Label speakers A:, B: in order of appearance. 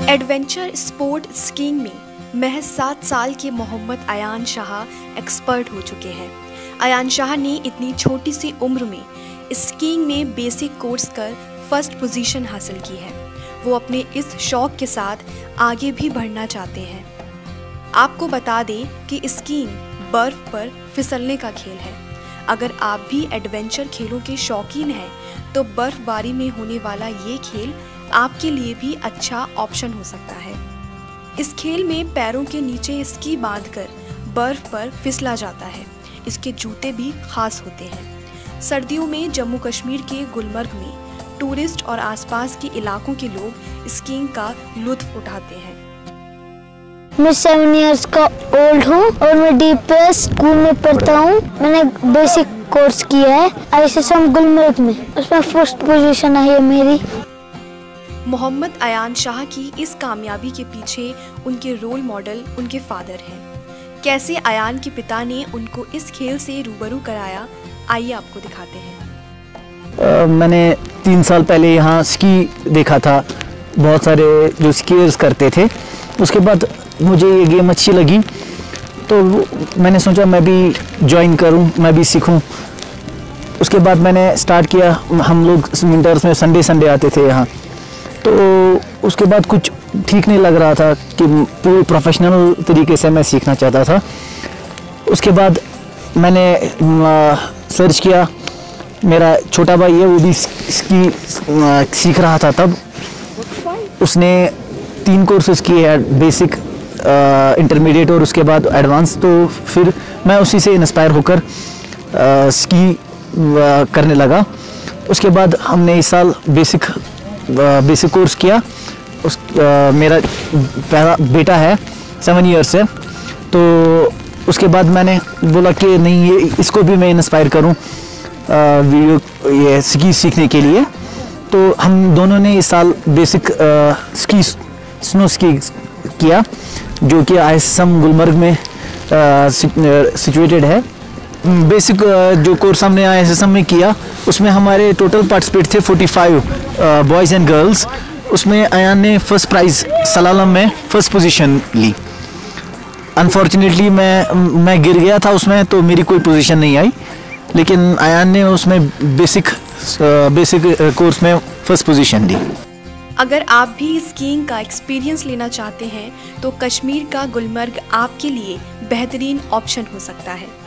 A: Adventure sport skiing में महज 7 साल के मोहम्मद अयान शाह एक्सपर्ट हो चुके हैं। अयान शाह ने इतनी छोटी सी उम्र में स्कीइंग में बेसिक कोर्स कर फर्स्ट पोजीशन हासिल की है। वो अपने इस शौक के साथ आगे भी बढ़ना चाहते हैं। आपको बता दें कि स्कीइंग बर्फ पर फिसलने का खेल है। अगर आप भी एडवेंचर खेलों के शौकीन हैं तो बर्फबारी में होने वाला ये खेल आपके लिए भी अच्छा ऑप्शन हो सकता है। इस खेल में पैरों के नीचे स्की बांधकर बर्फ पर फिसला जाता है। इसके जूते भी खास होते हैं। सर्दियों में जम्मू कश्मीर के गुलमर्ग में टूरिस्ट और आसपास के इलाकों के लोग स्कीइंग का लुत्फ उठाते हैं।
B: मैं 7 इयर्स का ओल्ड हूँ और मैं डीपीएस स्कूल में पढ़ता हूँ। मैंने बेसिक कोर्स किया है आईएसएम गुलमर्ग में, उसमें फर्स्ट पोजीशन आई है मेरी।
A: मोहम्मद अयान शाह की इस कामयाबी के पीछे उनके रोल मॉडल उनके फादर हैं। कैसे अयान के पिता ने उनको इस खेल से रूबरू कराया, आइए आपको दिखाते हैं।
C: मैंने 3 साल पहले यहाँ स्की देखा था, बहुत सारे जो स्कीयर्स करते थे। उसके बाद मुझे ये गेम अच्छी लगी तो मैंने सोचा मैं भी ज्वाइन करूं, मैं भी सीखूं। उसके बाद मैंने स्टार्ट किया। हम लोग विंटर्स में संडे आते थे यहाँ, तो उसके बाद कुछ ठीक नहीं लग रहा था कि पूरे प्रोफेशनल तरीके से मैं सीखना चाहता था। उसके बाद मैंने सर्च किया। मेरा छोटा भाई है, वो भी स्की सीख रहा था तब। उसने 3 कोर्सेज किए हैं, बेसिक, इंटरमीडिएट और उसके बाद एडवांस। तो फिर मैं उसी से इंस्पायर होकर स्की करने लगा। उसके बाद हमने इस साल बेसिक कोर्स किया। मेरा पहला बेटा है 7 ईयर्स से, तो उसके बाद मैंने बोला कि नहीं, ये इसको भी मैं इंस्पायर करूं ये स्की सीखने के लिए। तो हम दोनों ने इस साल बेसिक स्नो स्की किया, जो कि आईएसएम गुलमर्ग में सिचुएटेड है। बेसिक जो कोर्स हमने आईएसएम में किया, उसमें हमारे टोटल पार्टिसिपेट थे 45 बॉयज़ एंड गर्ल्स। उसमें अयान ने फर्स्ट प्राइज़ सलालम में फर्स्ट पोजीशन ली। अनफॉर्चुनेटली मैं गिर गया था उसमें, तो मेरी कोई पोजीशन नहीं आई, लेकिन अयान ने उसमें बेसिक कोर्स में फर्स्ट पोजीशन ली।
A: अगर आप भी स्कीइंग का एक्सपीरियंस लेना चाहते हैं तो कश्मीर का गुलमर्ग आपके लिए बेहतरीन ऑप्शन हो सकता है।